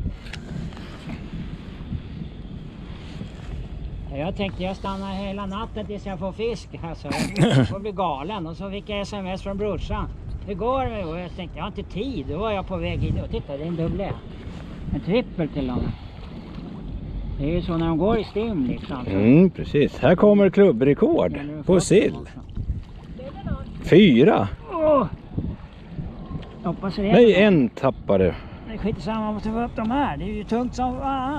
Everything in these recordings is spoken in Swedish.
Jag tänkte jag stannar hela natten tills jag får fisk. Alltså, jag får bli galen. Och så fick jag sms från brorsan. Hur går det? Och jag tänkte jag har inte tid. Då var jag på väg in. Och titta, det är en dubbel. En trippel till dem. Det är ju så när de går i stim liksom. Precis. Här kommer klubbrekord på sill. 4. Hoppas det är. Nej, en tappade. Det är skitsamma, man måste få upp de här. Det är ju tungt som fan.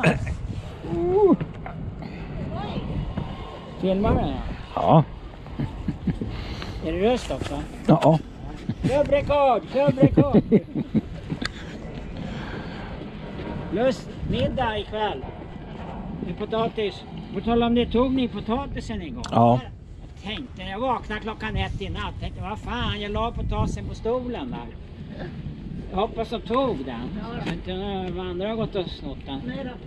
Filmar det? Ja. Är det röst också? Ja. Klubbrekord! Klubbrekord! Plus middag ikväll. Med potatis. På tal om det, tog ni potatisen en gång? Ja. Jag tänkte, jag vaknade klockan 1 i natt. Tänkte, vad fan, jag la potatisen på stolen där. Jag hoppas de tog den. Så inte andra har gått och snott den. Nej då.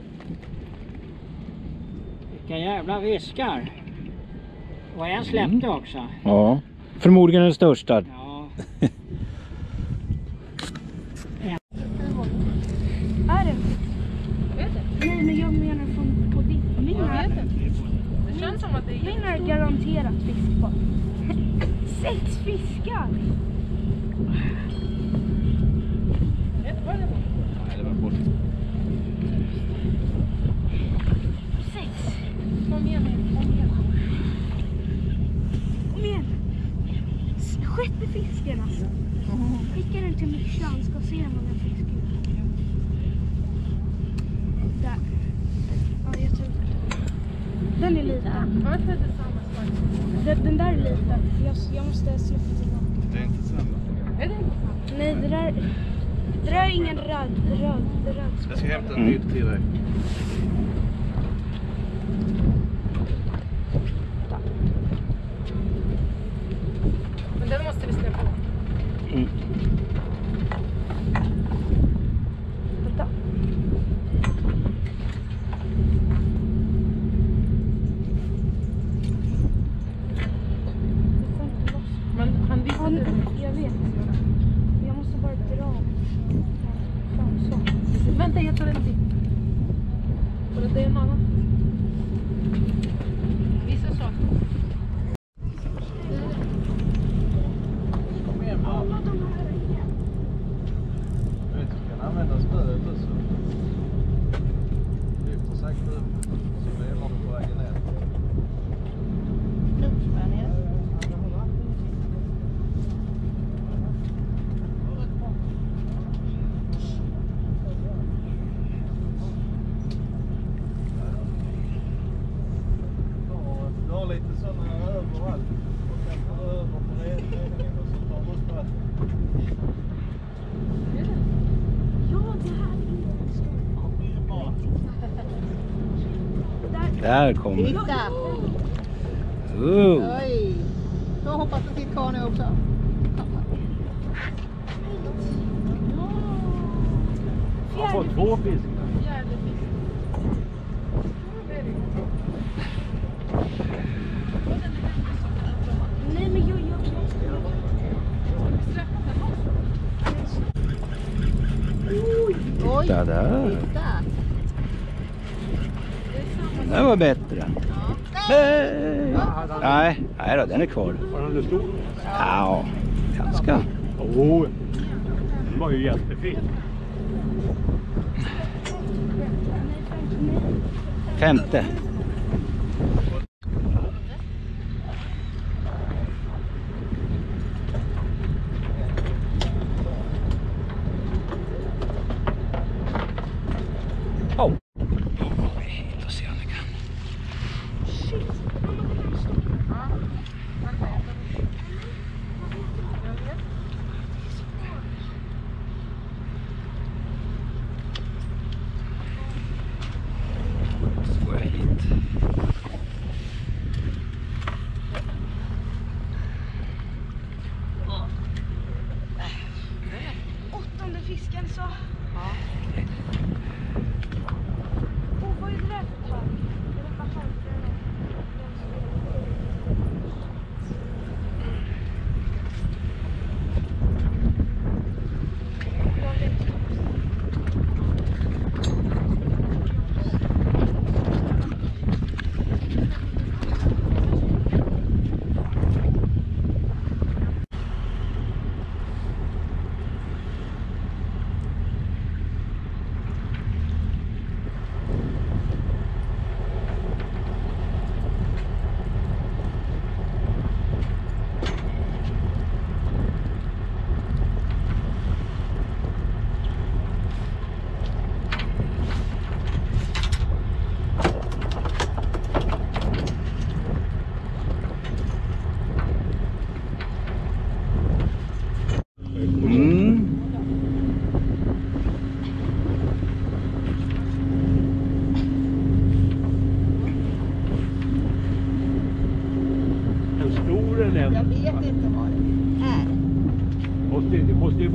Vilka jävla viskar. Och en släppte också. Ja. Förmodligen den största. Ja. Är det? Nej, men jag menar från på ditt. Det känns som att det är... Min är garanterat fisk på. 6 fiskar! Vet vad det var? Nej, det var bort. 6. Kom igen. Kom igen! 6:e fisken alltså. Skicka den till Michelin, ska se hur många fiskar. Där. Ja, jag tror det. Den är liten. Varför är det samma slag? Den där är liten. Jag måste släppa tillbaka. Det är inte samma. Är det inte samma? Nej, det där är ingen röd. Jag ska hämta en ny till dig. Men den måste vi släppa på. Vänta. Men han visste Ja, inte. jag vet. Jag måste bara dra. Så. Vänta, jag tar en till. Och det är en annan. Vissa saker. Kom igen, bara. Du vet, du kan använda spöet också. Lyfter sakta upp. Så lever du på vägen ner. Du har lite sådana överallt. Och sen tar du över på ledningen och så tar du upp vatten. Ja, det här är Där kommer. Titta! Oj! Då hoppas du till karne också. Jag har fått 2 fiskar. Jävligt fisk. Nej, men jag Oj! Titta där. Titta! Det var bättre. Nej. Nej då, den är kvar. Var den stor? Ja, ganska. Den var ju jättefin. 5:e. Oh. Hit och se om vi kan. Så går jag hit. åttonde fisken så. Vad är det där för tag? Är det bara halvfrön?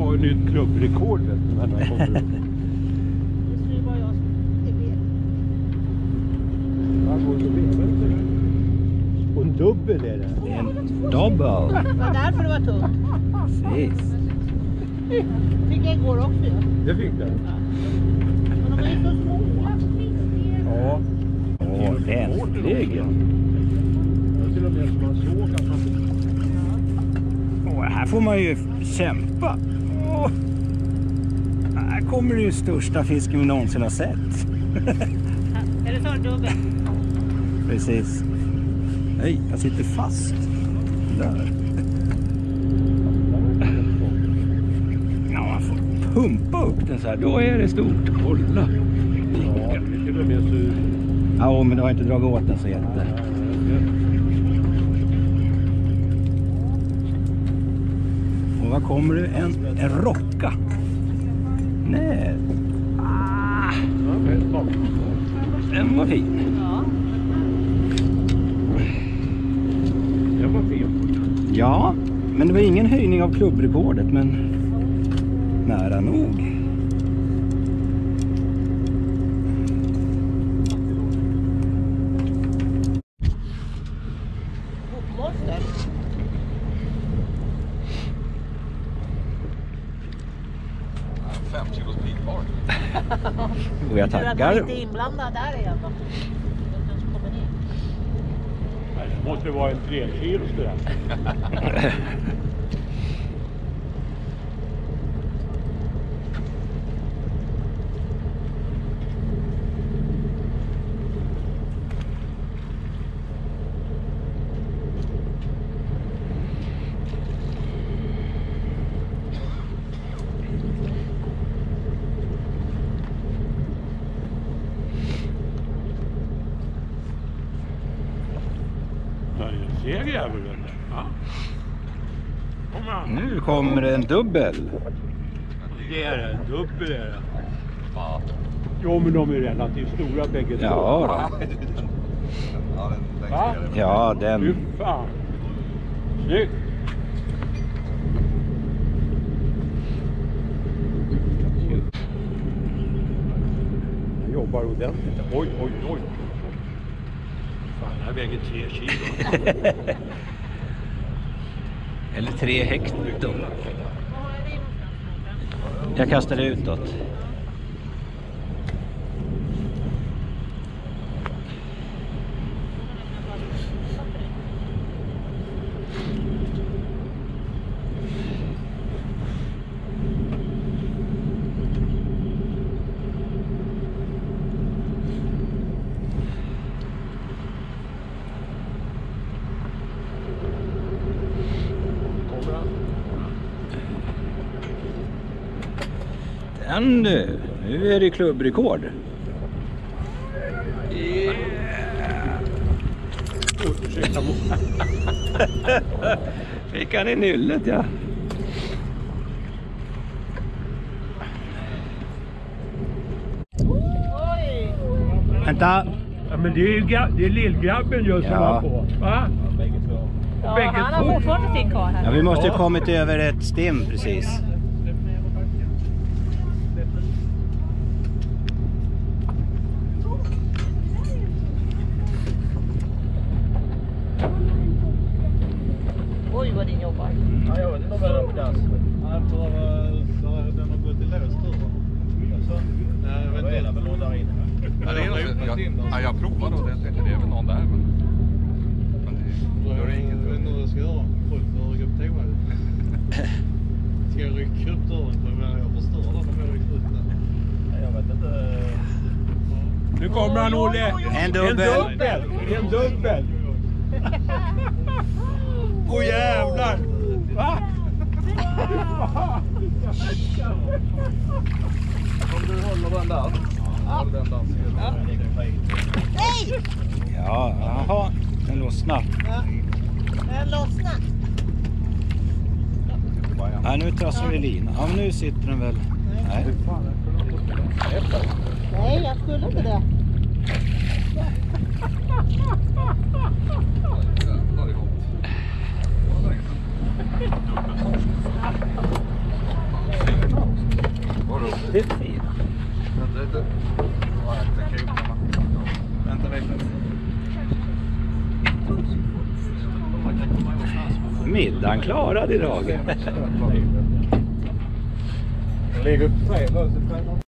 har ju nytt klubbrekord vet du, när han kommer ut. Just nu var jag vet. Han går så vevar. Och en dubbel är det. Det är en double. Det var därför det var tungt. Precis. Fick jag igår också ju. Det fick den. Men de är ju så små. Ja. Åh, äntligen. Jag till och med som man såg att han... Åh, här får man ju kämpa. Åh. Här kommer det ju största fisken vi någonsin har sett. Eller så är det dubbel. Precis. Nej, jag sitter fast. Där. Ja, man får pumpa upp den så här. Då är det stort. Kolla. Ja, det är till och med så... Ja, men det har inte dragit åt den så jätte. Och vad kommer det? En rocka. Nej. Ah, den var fin. Ja. Det var fin. Ja, men det var ingen höjning av klubbrekordet, men nära nog. Monster. Och jag Tur att man tackar. inte är inblandad där igen då. Den som kommer ner. Det måste vara en 3 kilo det där. Ser jäveln. Ja. Kom an. Nu kommer det en dubbel. Det är en dubbel är det. Jo men de är relativt stora bägge två. Ja då. Va? Ja, Fy den. fan. Snyggt. Jag jobbar ordentligt. Oj, oj, oj. Fan, den här väger 3 kilo. Eller 3 hektar. Jag kastar det utåt. Kommer han? Den du. Nu är det klubbrekord. Ursäkta mig. Fick han i nyllet, ja. Oj! Vänta. Ja, men det är ju det är lillgrabben just som Ja. var på. Va? Ja, Bägge han har två. fortfarande sin kvar här. Ja, vi måste ha kommit över ett stim precis. Oj vad din jobbar. Ja, jag vet inte om den är på dass. Nej, för den har gått i lås tur. Nej, jag vet inte. Det är väl någon där inne. Ja, det är något, jag provar och det är väl någon där. Men Då är det inget. Jag vet inte vad jag ska göra. Folk får rycka upp toan. Ska jag rycka upp dörren? Jag förstör den om jag rycker upp den. Jag vet inte. Nu kommer han, Olle. En dubbel. En dubbel. Åh jävlar. Va? Om du håller den där. Håller den där. Nej! Ja, jaha. Den lossnar. Den lossnar. Ja, nu trasslar vi linan. Ja, men nu sitter den väl. Nej. Nej, jag skulle inte det. det är gott. riktigt fin. Vänta lite. Middagen klarad idag. Lägg upp 3.